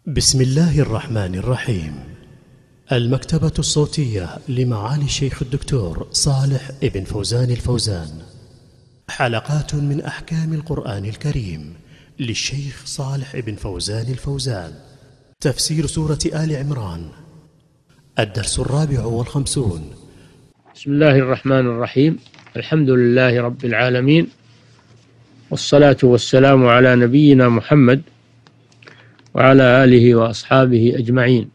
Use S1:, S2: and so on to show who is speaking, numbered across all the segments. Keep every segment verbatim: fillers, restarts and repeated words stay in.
S1: بسم الله الرحمن الرحيم. المكتبة الصوتية لمعالي الشيخ الدكتور صالح ابن فوزان الفوزان، حلقات من أحكام القرآن الكريم للشيخ صالح ابن فوزان الفوزان. تفسير سورة آل عمران، الدرس الرابع والخمسون.
S2: بسم الله الرحمن الرحيم. الحمد لله رب العالمين، والصلاة والسلام على نبينا محمد وعلى آله وأصحابه أجمعين.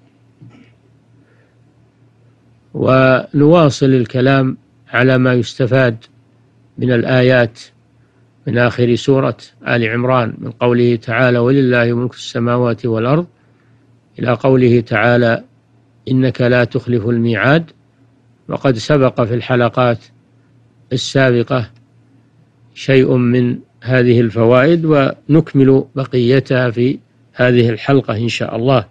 S2: ونواصل الكلام على ما يستفاد من الآيات من آخر سورة آل عمران، من قوله تعالى: ولله ملك السماوات والأرض، إلى قوله تعالى: إنك لا تخلف الميعاد. وقد سبق في الحلقات السابقة شيء من هذه الفوائد، ونكمل بقيتها في هذه الحلقة إن شاء الله.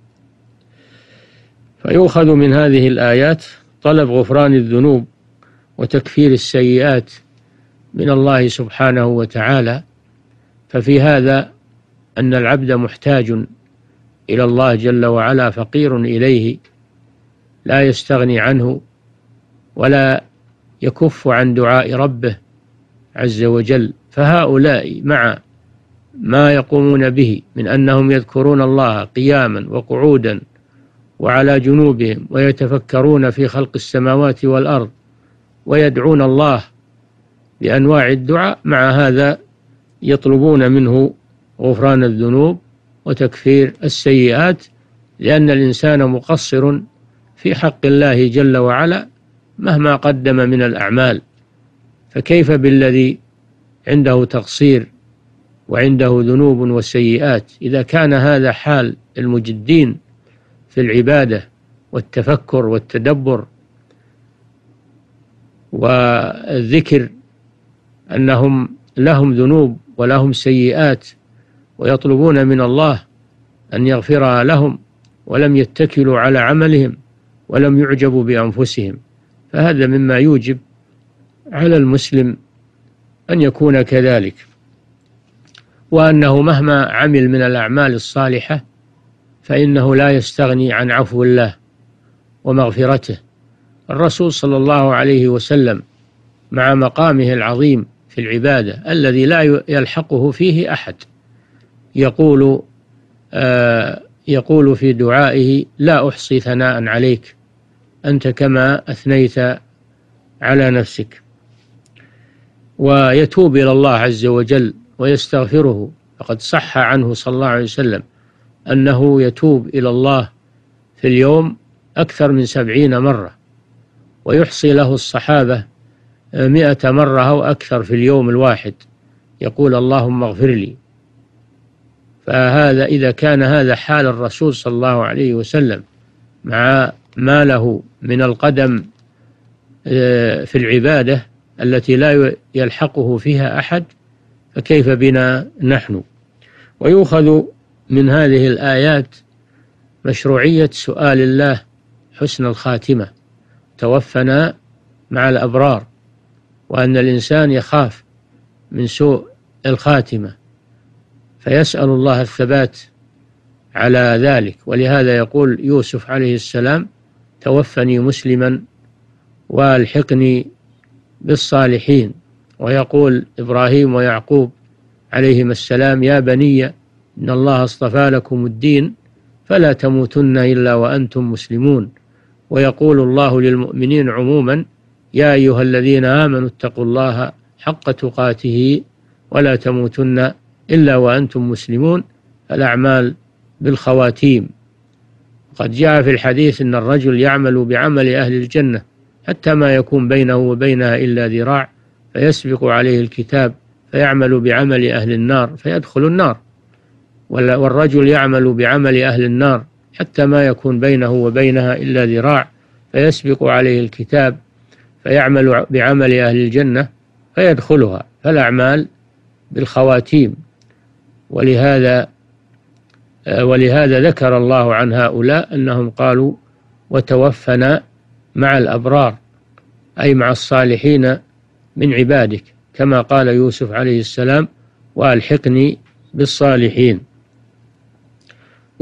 S2: فيؤخذ من هذه الآيات طلب غفران الذنوب وتكفير السيئات من الله سبحانه وتعالى، ففي هذا أن العبد محتاج إلى الله جل وعلا، فقير إليه، لا يستغني عنه ولا يكف عن دعاء ربه عز وجل. فهؤلاء مع ما يقومون به من أنهم يذكرون الله قياما وقعودا وعلى جنوبهم، ويتفكرون في خلق السماوات والأرض، ويدعون الله بأنواع الدعاء، مع هذا يطلبون منه غفران الذنوب وتكفير السيئات، لأن الإنسان مقصر في حق الله جل وعلا مهما قدم من الأعمال، فكيف بالذي عنده تقصير وعنده ذنوب وسيئات؟ إذا كان هذا حال المجدين في العبادة والتفكر والتدبر والذكر أنهم لهم ذنوب ولهم سيئات، ويطلبون من الله أن يغفرها لهم، ولم يتكلوا على عملهم ولم يعجبوا بأنفسهم، فهذا مما يوجب على المسلم أن يكون كذلك، وأنه مهما عمل من الأعمال الصالحة فإنه لا يستغني عن عفو الله ومغفرته. الرسول صلى الله عليه وسلم مع مقامه العظيم في العبادة الذي لا يلحقه فيه أحد يقول آه يقول في دعائه: لا أحصي ثناء عليك أنت كما أثنيت على نفسك. ويتوب إلى الله عز وجل ويستغفره، فقد صح عنه صلى الله عليه وسلم أنه يتوب إلى الله في اليوم أكثر من سبعين مرة، ويحصي له الصحابة مئة مرة أو أكثر في اليوم الواحد، يقول: اللهم اغفر لي. فهذا إذا كان هذا حال الرسول صلى الله عليه وسلم مع ما له من القدم في العبادة التي لا يلحقه فيها أحد، فكيف بنا نحن؟ ويؤخذ من هذه الآيات مشروعية سؤال الله حسن الخاتمة، توفنا مع الأبرار، وأن الإنسان يخاف من سوء الخاتمة فيسأل الله الثبات على ذلك. ولهذا يقول يوسف عليه السلام: توفني مسلما والحقني بالصالحين. ويقول إبراهيم ويعقوب عليهما السلام: يا بني إن الله اصطفى لكم الدين فلا تموتن إلا وأنتم مسلمون. ويقول الله للمؤمنين عموما: يا أيها الذين آمنوا اتقوا الله حق تقاته ولا تموتن إلا وأنتم مسلمون. الأعمال بالخواتيم. قد جاء في الحديث أن الرجل يعمل بعمل أهل الجنة حتى ما يكون بينه وبينها إلا ذراع، فيسبق عليه الكتاب فيعمل بعمل أهل النار فيدخل النار، والرجل يعمل بعمل أهل النار حتى ما يكون بينه وبينها إلا ذراع، فيسبق عليه الكتاب فيعمل بعمل أهل الجنة فيدخلها. فالأعمال بالخواتيم. ولهذا ولهذا ذكر الله عن هؤلاء أنهم قالوا: وتوفنا مع الأبرار، أي مع الصالحين من عبادك، كما قال يوسف عليه السلام: وألحقني بالصالحين.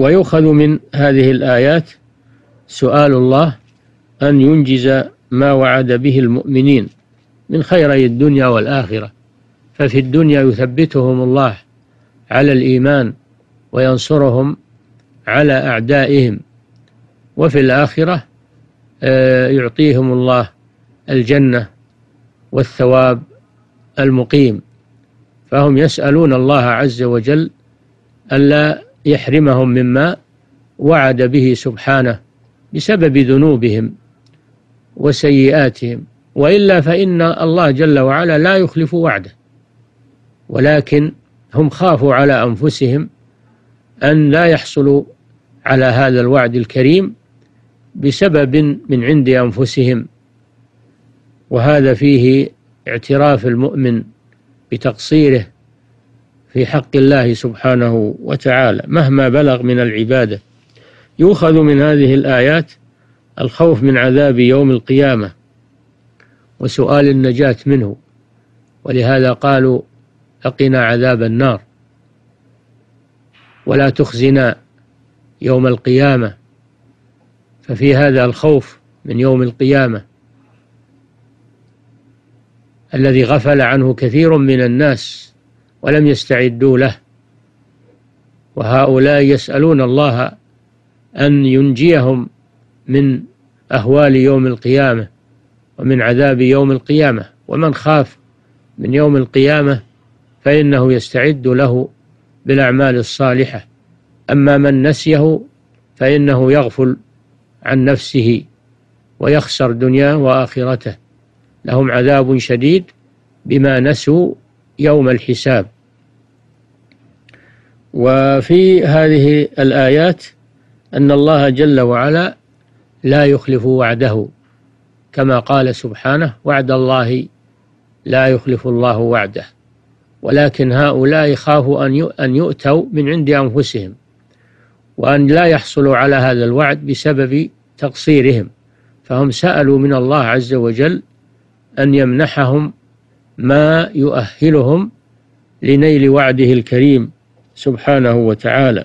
S2: ويؤخذ من هذه الآيات سؤال الله أن ينجز ما وعد به المؤمنين من خيري الدنيا والآخرة. ففي الدنيا يثبتهم الله على الإيمان وينصرهم على أعدائهم، وفي الآخرة يعطيهم الله الجنة والثواب المقيم. فهم يسألون الله عز وجل ألا يحرمهم مما وعد به سبحانه بسبب ذنوبهم وسيئاتهم، وإلا فإن الله جل وعلا لا يخلف وعده، ولكن هم خافوا على أنفسهم أن لا يحصلوا على هذا الوعد الكريم بسبب من عند أنفسهم. وهذا فيه اعتراف المؤمن بتقصيره في حق الله سبحانه وتعالى مهما بلغ من العبادة. يؤخذ من هذه الآيات الخوف من عذاب يوم القيامة وسؤال النجاة منه، ولهذا قالوا أقنا عذاب النار ولا تخزنا يوم القيامة. ففي هذا الخوف من يوم القيامة الذي غفل عنه كثير من الناس ولم يستعدوا له، وهؤلاء يسألون الله أن ينجيهم من أهوال يوم القيامة ومن عذاب يوم القيامة. ومن خاف من يوم القيامة فإنه يستعد له بالأعمال الصالحة، أما من نسيه فإنه يغفل عن نفسه ويخسر دنياه وآخرته. لهم عذاب شديد بما نسوا يوم الحساب. وفي هذه الآيات أن الله جل وعلا لا يخلف وعده، كما قال سبحانه: وعد الله لا يخلف الله وعده. ولكن هؤلاء خافوا أن يؤتوا من عند أنفسهم وأن لا يحصلوا على هذا الوعد بسبب تقصيرهم، فهم سألوا من الله عز وجل أن يمنحهم ما يؤهلهم لنيل وعده الكريم سبحانه وتعالى.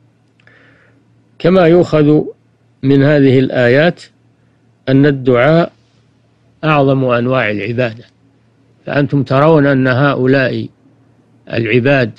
S2: كما يؤخذ من هذه الآيات أن الدعاء أعظم أنواع العبادة. فأنتم ترون أن هؤلاء العباد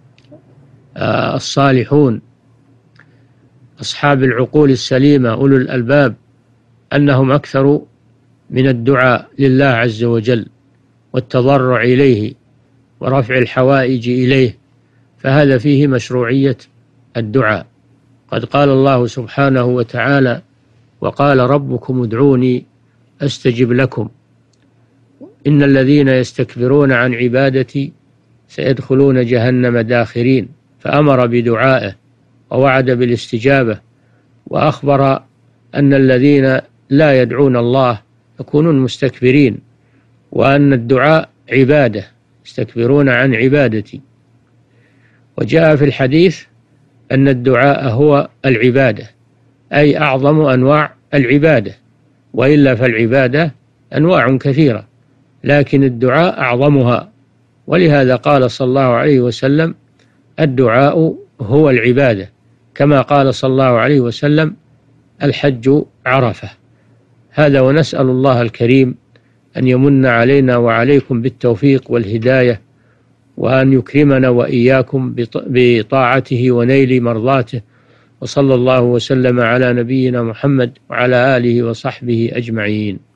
S2: الصالحون أصحاب العقول السليمة أولو الألباب أنهم أكثر من الدعاء لله عز وجل والتضرع إليه ورفع الحوائج إليه، فهذا فيه مشروعية الدعاء. قد قال الله سبحانه وتعالى: وقال ربكم ادعوني أستجب لكم إن الذين يستكبرون عن عبادتي سيدخلون جهنم داخرين. فأمر بدعائه ووعد بالاستجابة، وأخبر أن الذين لا يدعون الله يكونون مستكبرين، وأن الدعاء عبادة، يستكبرون عن عبادتي. وجاء في الحديث أن الدعاء هو العبادة، أي أعظم أنواع العبادة، وإلا فالعبادة أنواع كثيرة لكن الدعاء أعظمها. ولهذا قال صلى الله عليه وسلم: الدعاء هو العبادة، كما قال صلى الله عليه وسلم: الحج عرفة. هذا، ونسأل الله الكريم أن يمن علينا وعليكم بالتوفيق والهداية، وأن يكرمنا وإياكم بطاعته ونيل مرضاته. وصلى الله وسلم على نبينا محمد وعلى آله وصحبه أجمعين.